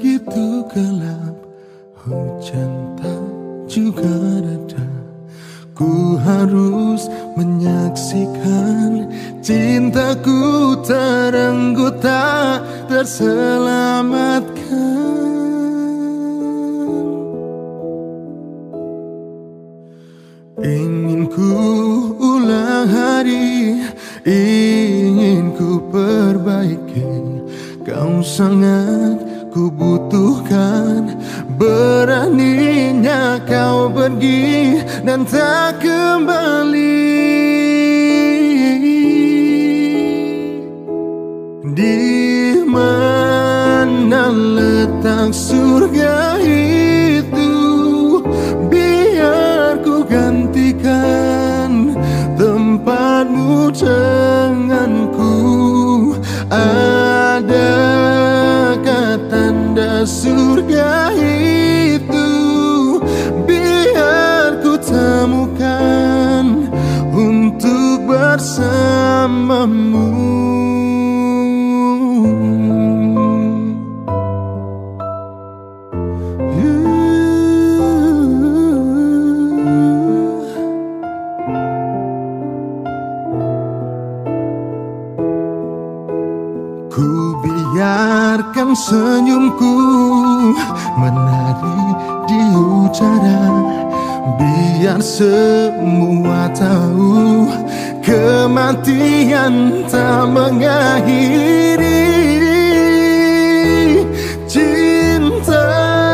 begitu gelap, hujan tak juga reda. Ku harus menyaksikan cintaku terenggut tak terselamatkan. Ingin ku ulang hari, ingin ku perbaiki. Kau sangat ku butuhkan, beraninya kau pergi dan tak kembali. Di mana letak surga itu? Biar ku gantikan tempatmu denganku. Adakah tanda surga itu? Biar ku temukan untuk bersamamu. Ku biarkan senyumku menari di udara, biar semua tahu kematian tak mengakhiri cinta.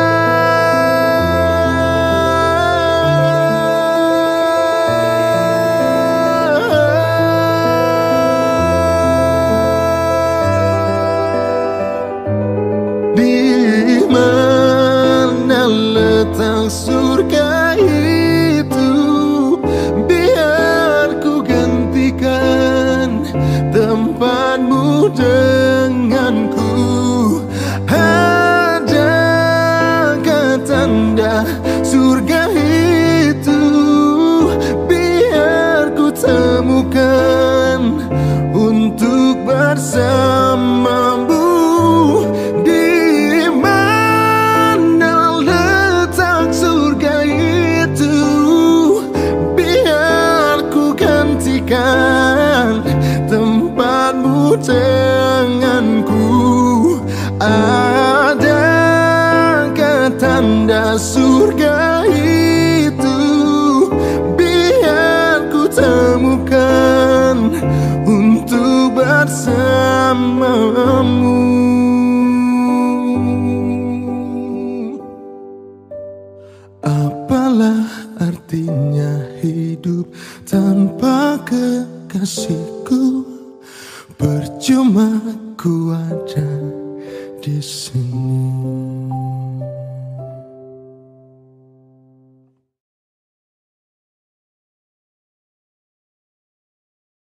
Di mana letak surga itu? Biar ku gantikan tempatmu denganku. Adakah tanda surga itu? Biar ku temukan untuk bersamamu. Tempatmu denganku. Adakah tanda surga itu? Biar ku temukan untuk bersamamu. Apalah artinya hidup tanpa kekasihku? Percuma ku ada di sini.